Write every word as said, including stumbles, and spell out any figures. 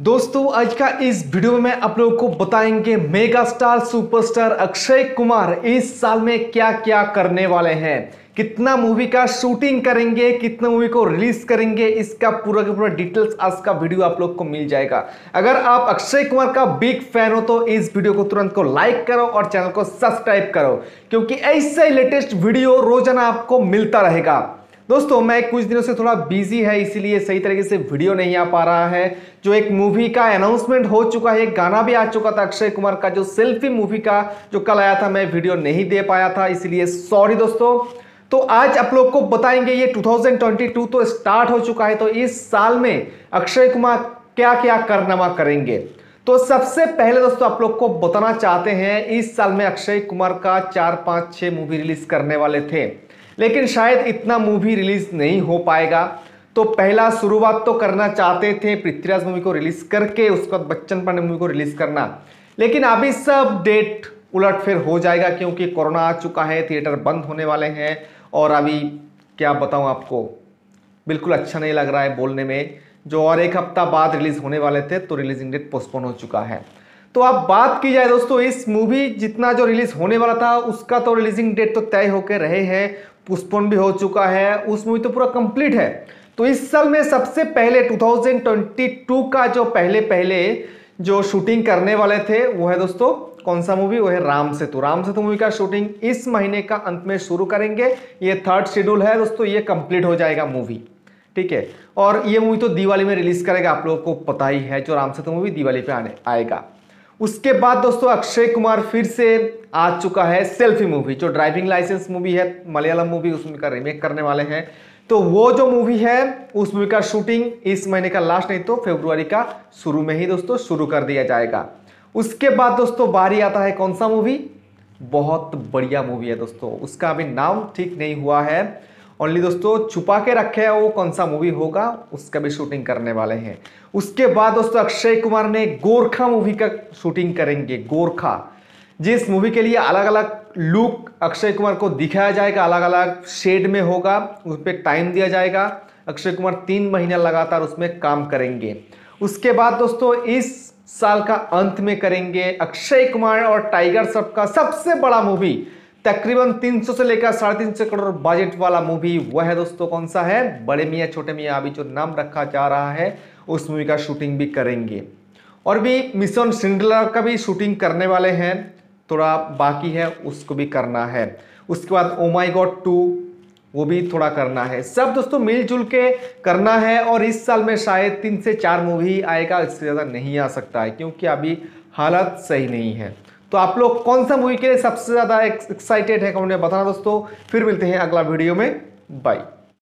दोस्तों आज का इस वीडियो में मैं आप लोगों को बताएंगे mega star superstar Akshay Kumar इस साल में क्या क्या करने वाले हैं, कितना मूवी का शूटिंग करेंगे, कितना मूवी को रिलीज करेंगे, इसका पूरा का पूरा डिटेल्स आज का वीडियो आप लोग को मिल जाएगा। अगर आप अक्षय कुमार का बिग फैन हो तो इस वीडियो को तुरंत को लाइक करो और चैनल को सब्सक्राइब करो, क्योंकि ऐसे लेटेस्ट वीडियो रोजाना आपको मिलता रहेगा। दोस्तों मैं कुछ दिनों से थोड़ा बिजी है, इसीलिए सही तरीके से वीडियो नहीं आ पा रहा है। जो एक मूवी का अनाउंसमेंट हो चुका है, एक गाना भी आ चुका था अक्षय कुमार का, जो सेल्फी मूवी का जो कल आया था, मैं वीडियो नहीं दे पाया था, इसीलिए सॉरी दोस्तों। तो आज आप लोग को बताएंगे, ये दो हज़ार बाईस तो स्टार्ट हो चुका है, तो इस साल में अक्षय कुमार क्या क्या कारनामा करेंगे। तो सबसे पहले दोस्तों आप लोग को बताना चाहते हैं, इस साल में अक्षय कुमार का चार पांच छह मूवी रिलीज करने वाले थे, लेकिन शायद इतना मूवी रिलीज नहीं हो पाएगा। तो पहला शुरुआत तो करना चाहते थे पृथ्वीराज मूवी को रिलीज करके, उसके बाद बच्चन पांडे मूवी को रिलीज करना, लेकिन अभी सब डेट उलटफेर हो जाएगा क्योंकि कोरोना आ चुका है, थिएटर बंद होने वाले हैं। और अभी क्या बताऊं आपको, बिल्कुल अच्छा नहीं लग रहा है बोलने में। जो और एक हफ्ता बाद रिलीज होने वाले थे तो रिलीजिंग डेट पोस्टपोन हो चुका है। तो अब बात की जाए दोस्तों, इस मूवी जितना जो रिलीज होने वाला था उसका तो रिलीजिंग डेट तो तय होकर रहे हैं, पोस्टपोन भी हो चुका है, उस मूवी तो पूरा कंप्लीट है। तो इस साल में सबसे पहले दो हज़ार बाईस का जो पहले पहले जो शूटिंग करने वाले थे वो है दोस्तों कौन सा मूवी, वो है राम सेतु। राम सेतु मूवी का शूटिंग इस महीने का अंत में शुरू करेंगे। ये थर्ड शेड्यूल है दोस्तों, ये कंप्लीट हो जाएगा मूवी, ठीक है। और ये मूवी तो दिवाली में रिलीज करेगा, आप लोगों को पता ही है, जो राम सेतु मूवी दिवाली पे आने आएगा। उसके बाद दोस्तों अक्षय कुमार फिर से आ चुका है सेल्फी मूवी, जो ड्राइविंग लाइसेंस मूवी है, मलयालम मूवी, उसमें का रीमेक करने वाले हैं। तो वो जो मूवी है उस मूवी का शूटिंग इस महीने का लास्ट नहीं तो फरवरी का शुरू में ही दोस्तों शुरू कर दिया जाएगा। उसके बाद दोस्तों बारी आता है कौन सा मूवी, बहुत बढ़िया मूवी है दोस्तों, उसका अभी नाम ठीक नहीं हुआ है, ओनली दोस्तों छुपा के रखे हैं वो कौन सा मूवी होगा, उसका भी शूटिंग करने वाले हैं। उसके बाद दोस्तों अक्षय कुमार ने गोरखा मूवी का शूटिंग करेंगे। गोरखा, जिस मूवी के लिए अलग अलग लुक अक्षय कुमार को दिखाया जाएगा, अलग अलग शेड में होगा, उस पर टाइम दिया जाएगा। अक्षय कुमार तीन महीना लगातार उसमें काम करेंगे। उसके बाद दोस्तों इस साल का अंत में करेंगे अक्षय कुमार और टाइगर श्रॉफ का सबसे बड़ा मूवी, तकरीबन तीन सौ से लेकर साढ़े तीन सौ करोड़ बजट वाला मूवी, वह है दोस्तों कौन सा है, बड़े मियाँ छोटे मियाँ, अभी जो नाम रखा जा रहा है, उस मूवी का शूटिंग भी करेंगे। और भी मिशन सिंड्रेला का भी शूटिंग करने वाले हैं, थोड़ा बाकी है, उसको भी करना है। उसके बाद ओ माई गॉड टू, वो भी थोड़ा करना है। सब दोस्तों मिलजुल के करना है। और इस साल में शायद तीन से चार मूवी आएगा, इससे ज़्यादा नहीं आ सकता है क्योंकि अभी हालत सही नहीं है। तो आप लोग कौन सा मूवी के लिए सबसे ज़्यादा एक्साइटेड है कमेंट में बताना दोस्तों। फिर मिलते हैं अगला वीडियो में, बाय।